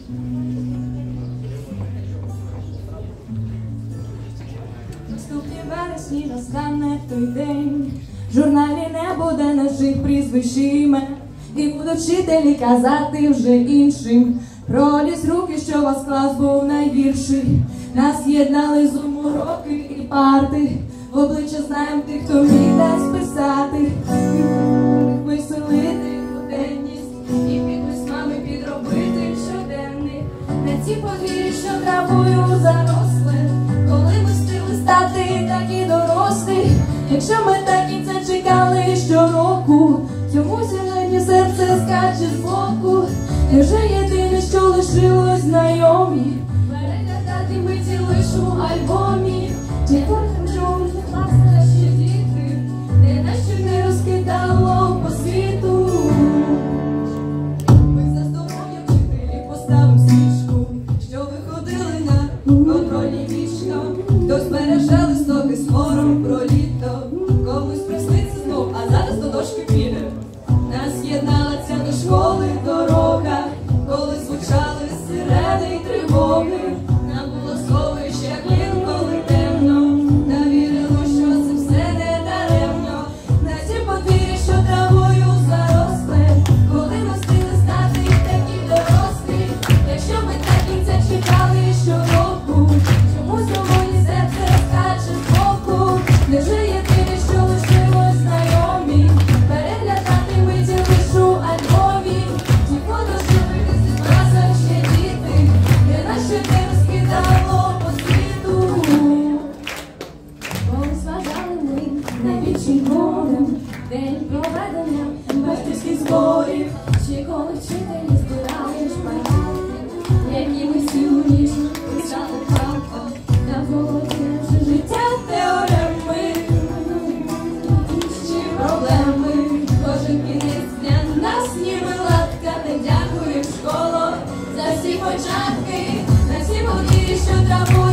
Наступні вересні настане той день, в журналі не буде наших прізвищ і імен, і будуть вчителі казати вже іншим про ліс руки, що вас клас був найгірший. Нас єднали зум, уроки і парти, в обличчя знаєм тих, хто міг нас писати, веселити буденність і під письмами підробити щоденник. На ці подвір'ї, що травою заросли, коли ми встигли стати такі дорослі. Якщо ми так кінця чекали щороку, цьому сьогодні серце скаче з боку. Невже єдине, що лишилось знайомі, переглядати миті лиш у альбомі. Ті фото, що у них власне ще діти, де нащо не розкидало по світу. Ми за здоров'я вчителів поставим свічку, що виходили на контрольні вічно. Хтось береже листок із хором про літо, комусь присниться знов, а зараз до дошки піде. Нас єднала ця до школи дорога, коли звучали сирени й тривоги. Нам було сховище клін, коли темно, та вірило, що це все не даремно. На ці подвір'ї, що травою заросли, коли ми встигли стати такі дорослі. Якщо ми так кінця чекали щороку, чому сьогодні серце скаче з боку? Невже єдине, що лишилось знайомі, переглядати миті лиш у альбомі. Ті фото, що вивезли в разах ще діти, де нащо не розкидало по світу. Колись вважали ми найбільшим горем день проведення батьківських зборів, чи коли вчителі збирали шпаргалки, які ми всю ніч писали правко, та в голові вже життя теореми чи проблеми. Кожен кінець для нас ніби латка, не дякуємо школу за всі початки, на всі події, що траву